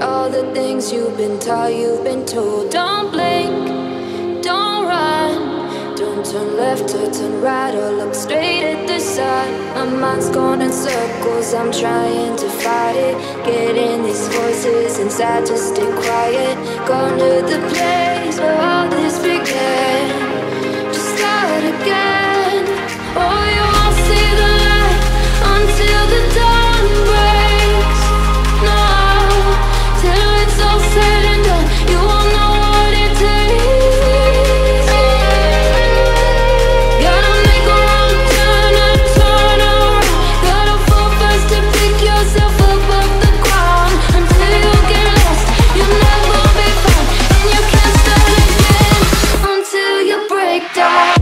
all the things you've been taught, you've been told. Don't blink, don't run, don't turn left or turn right or look straight at the sun. My mind's going in circles, I'm trying to fight it. Getting these voices inside to stay quiet. Going to the place where all this began. Just start again. Oh, you won't see the light until the dawn breaks. No, till it's all said and done, you won't know what it takes. Gotta make a wrong turn and turn around. Gotta fall fast to pick yourself up off the ground. Until you get lost, you'll never be found. And you can't start again until you break down.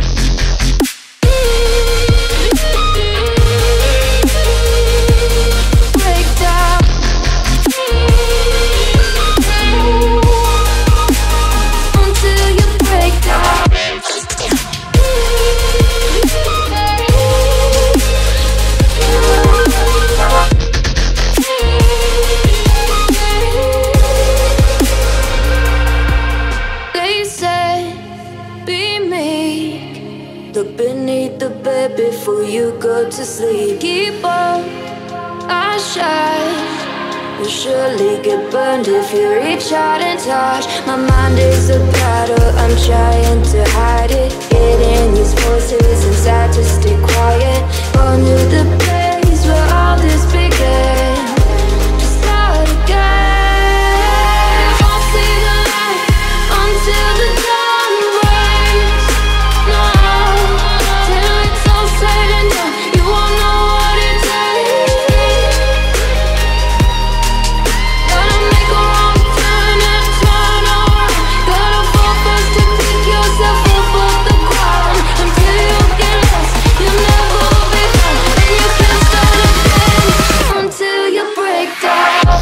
Look beneath the bed before you go to sleep. Keep on, I shine. You'll surely get burned if you reach out and touch. My mind is a battle, I'm trying to hide it. Getting these voices inside to stay quiet. Going to the place where all this began. Just start again. You won't see the light until the dawn breaks. No, till it's all said and done, you won't know what it takes. Gotta make a wrong turn and turn around. Gotta fall fast to pick yourself up off the ground. Until you get lost, you'll never be found. And you can't start again until you break down.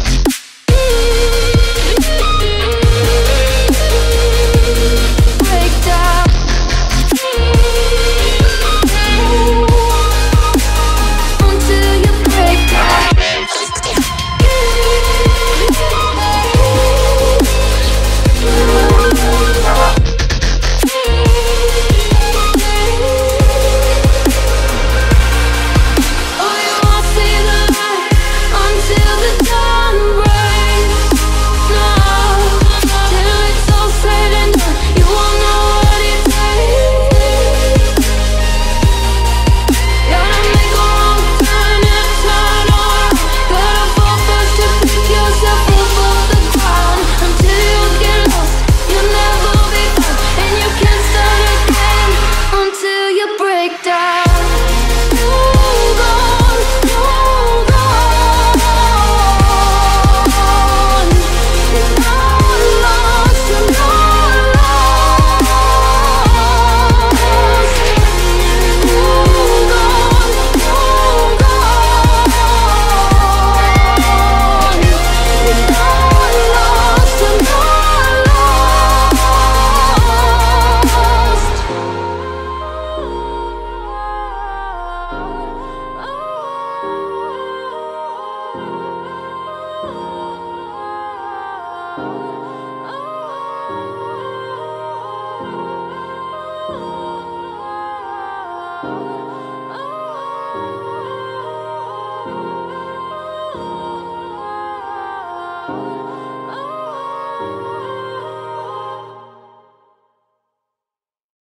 Break down. Until you break down. Oh, you won't see the light until the dawn breaks. No, till it's all said and done, you won't know what it takes. Gotta make a wrong turn and turn around. Gotta fall fast to pick yourself up off the ground. Until you get lost, you'll never be found. And you can't start again until you break down. Hold on, hold on. You're not lost, you're not lost. Hold on, hold on. You're not lost, you're not lost.